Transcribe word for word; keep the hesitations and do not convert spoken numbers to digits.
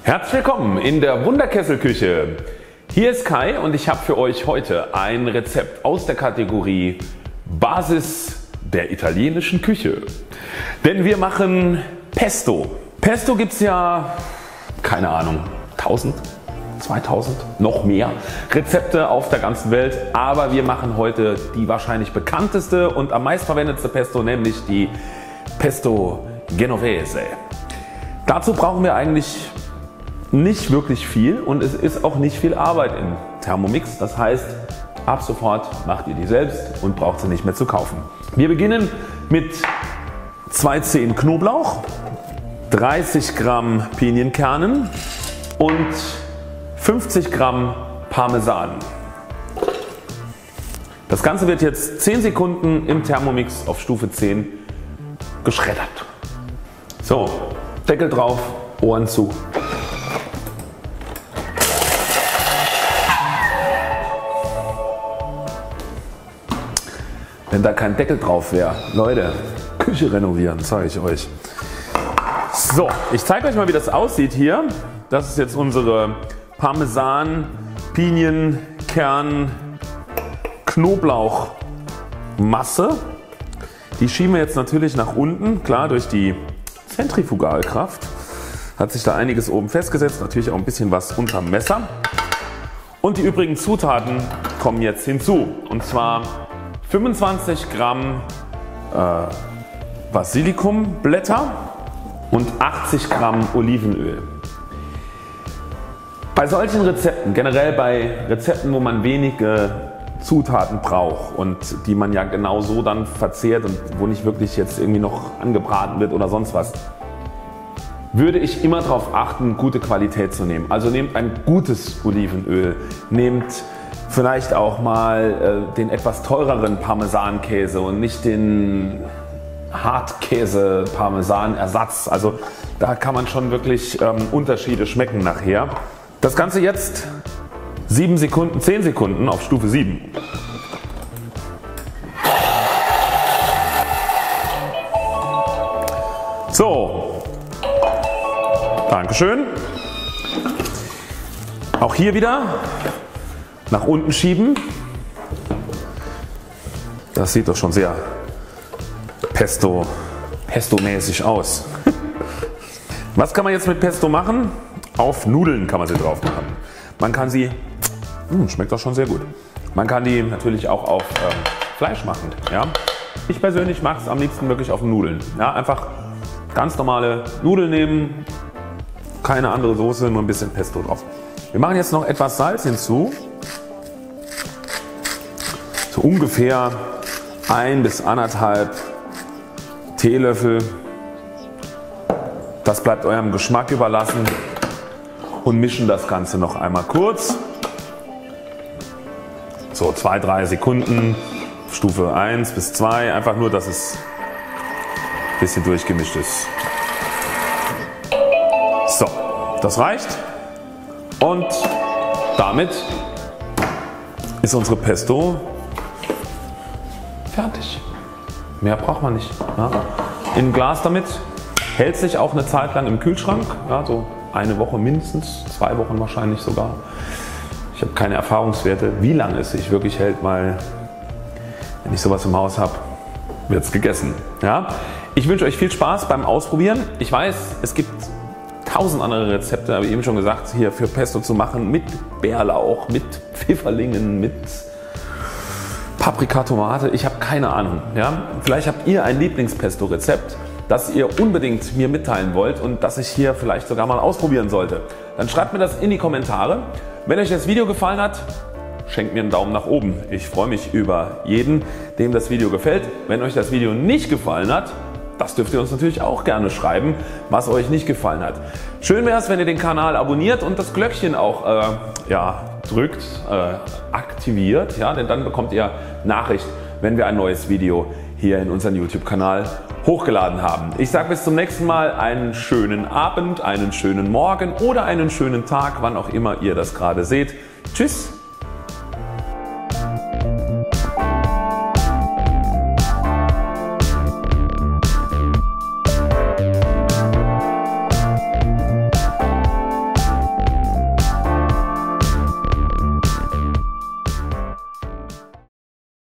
Herzlich willkommen in der Wunderkesselküche. Hier ist Kai und ich habe für euch heute ein Rezept aus der Kategorie Basis der italienischen Küche. Denn wir machen Pesto. Pesto gibt es ja, keine Ahnung, tausend, zweitausend, noch mehr Rezepte auf der ganzen Welt. Aber wir machen heute die wahrscheinlich bekannteste und am meistverwendetste Pesto, nämlich die Pesto Genovese. Dazu brauchen wir eigentlich nicht wirklich viel und es ist auch nicht viel Arbeit im Thermomix. Das heißt, ab sofort macht ihr die selbst und braucht sie nicht mehr zu kaufen. Wir beginnen mit zwei Zehen Knoblauch, dreißig Gramm Pinienkernen und fünfzig Gramm Parmesan. Das Ganze wird jetzt zehn Sekunden im Thermomix auf Stufe zehn geschreddert. So, Deckel drauf, Ohren zu. Wenn da kein Deckel drauf wäre, Leute, Küche renovieren, zeige ich euch. So, ich zeige euch mal, wie das aussieht hier. Das ist jetzt unsere Parmesan, Pinien, Kern, Knoblauchmasse. Die schieben wir jetzt natürlich nach unten, klar durch die Zentrifugalkraft. Hat sich da einiges oben festgesetzt, natürlich auch ein bisschen was unterm Messer. Und die übrigen Zutaten kommen jetzt hinzu. Und zwar fünfundzwanzig Gramm äh, Basilikumblätter und achtzig Gramm Olivenöl. Bei solchen Rezepten, generell bei Rezepten, wo man wenige Zutaten braucht und die man ja genau so dann verzehrt und wo nicht wirklich jetzt irgendwie noch angebraten wird oder sonst was, würde ich immer darauf achten, gute Qualität zu nehmen. Also nehmt ein gutes Olivenöl, nehmt vielleicht auch mal äh, den etwas teureren Parmesankäse und nicht den Hartkäse Parmesanersatz. Also da kann man schon wirklich ähm, Unterschiede schmecken nachher. Das Ganze jetzt sieben Sekunden, zehn Sekunden auf Stufe sieben. So, Dankeschön. Auch hier wieder nach unten schieben. Das sieht doch schon sehr Pesto, Pesto-mäßig aus. Was kann man jetzt mit Pesto machen? Auf Nudeln kann man sie drauf machen. Man kann sie, mh, schmeckt doch schon sehr gut. Man kann die natürlich auch auf ähm, Fleisch machen. Ja? Ich persönlich mache es am liebsten wirklich auf Nudeln. Ja? Einfach ganz normale Nudeln nehmen, keine andere Soße, nur ein bisschen Pesto drauf. Wir machen jetzt noch etwas Salz hinzu. So ungefähr ein bis anderthalb Teelöffel. Das bleibt eurem Geschmack überlassen und mischen das Ganze noch einmal kurz. So zwei, drei Sekunden, Stufe eins bis zwei, einfach nur, dass es ein bisschen durchgemischt ist. So, das reicht und damit ist unsere Pesto fertig. Mehr braucht man nicht. Ja. In ein Glas damit, hält sich auch eine Zeit lang im Kühlschrank, ja, so eine Woche mindestens, zwei Wochen wahrscheinlich sogar. Ich habe keine Erfahrungswerte, wie lange es sich wirklich hält, weil wenn ich sowas im Haus habe, wird es gegessen. Ja. Ich wünsche euch viel Spaß beim Ausprobieren. Ich weiß, es gibt tausend andere Rezepte, habe ich eben schon gesagt, hier für Pesto zu machen mit Bärlauch, mit Pfifferlingen, mit Paprika, Tomate, ich habe keine Ahnung. Ja? Vielleicht habt ihr ein Lieblingspesto-Rezept, das ihr unbedingt mir mitteilen wollt und das ich hier vielleicht sogar mal ausprobieren sollte. Dann schreibt mir das in die Kommentare. Wenn euch das Video gefallen hat, schenkt mir einen Daumen nach oben. Ich freue mich über jeden, dem das Video gefällt. Wenn euch das Video nicht gefallen hat, das dürft ihr uns natürlich auch gerne schreiben, was euch nicht gefallen hat. Schön wäre es, wenn ihr den Kanal abonniert und das Glöckchen auch äh, ja, drückt, äh, aktiviert, ja, denn dann bekommt ihr Nachricht, wenn wir ein neues Video hier in unseren YouTube-Kanal hochgeladen haben. Ich sage bis zum nächsten Mal einen schönen Abend, einen schönen Morgen oder einen schönen Tag, wann auch immer ihr das gerade seht. Tschüss!